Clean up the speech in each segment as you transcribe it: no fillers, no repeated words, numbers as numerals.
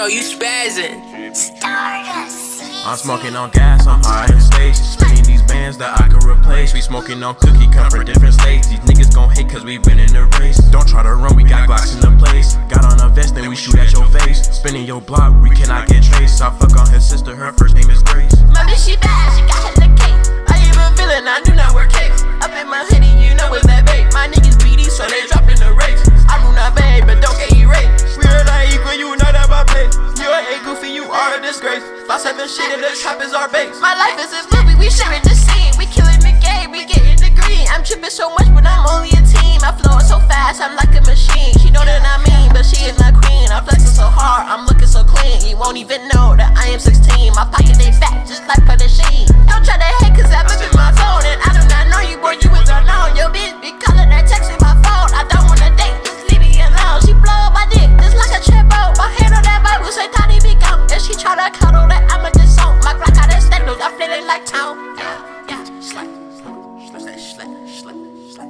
Inferno, you spazzing. I'm smoking on gas, I'm high in stage. Spinning these bands that I could replace. We smoking on cookie, come from different states. These niggas gon' hate cause we been in the race. Don't try to run, we got Glocks in the place. Got on a vest, then we shoot at your face. Spinning your block, we cannot get traced. I fuck on his sister, her first name is Grace. My bitch, she bad, she got hit the cake. I am a villain, I do not wear capes. Up in my hoodie, you know it's that bait. My niggas BD, so they dropping the race. I do not bang, but don't get erased. We are not equal, you know that my place. You ain't goofy, you are a disgrace. 57 shit in the trap is our base. My life is a movie, we sharing the scene. We killing the game, we getting the green. I'm tripping so much, but I'm only a team. I flowing so fast, I'm like a machine. She know that I mean, but she is my queen. I'm flexing so hard, I'm looking so clean. You won't even know that I am 16. My pocket they fat, just like for the sheen. Don't try to hate, cause I'm up in my zone. And I do not know you, boy, you is unknown. Your bitch be calling her, texting my phone. I don't wanna date, just leave me alone. She blow up my dick, just like a trip boat. My hand on that Bible, say tiny be gone. If she try to cuddle that, I'ma just soak. My Glock got that standards, I'm feeling like town. Yeah, slap, slap, slap, slap, slap,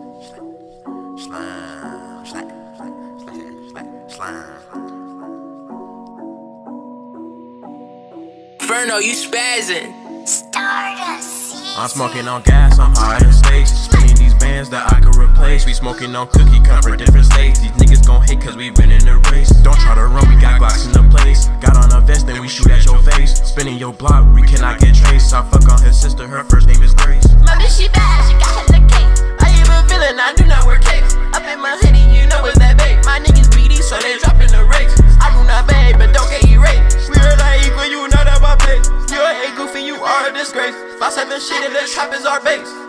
slap, slap, slap, slap. Inferno, you spazzing. I'm smoking on gas, I'm high in stage. Spinning these bands that I could replace. We smoking on cookie, come from different states. These niggas gon' hate cause we been in the race. Don't try to run, we got Glocks in the place. Got on a vest, then we shoot at your face. Spinning your block, we cannot get traced. I fuck on his sister, her first name is Grace. My bitch, she bad, she got hit the cake. I am a villain, I do not wear capes. Up in my hoodie, you know it's that bait. My niggas BD, so they dropping the race. I do not bang, but don't get erased. We are not equal, you know that my place. You ain't goofy, you are a disgrace. 57 shit in the trap is our base.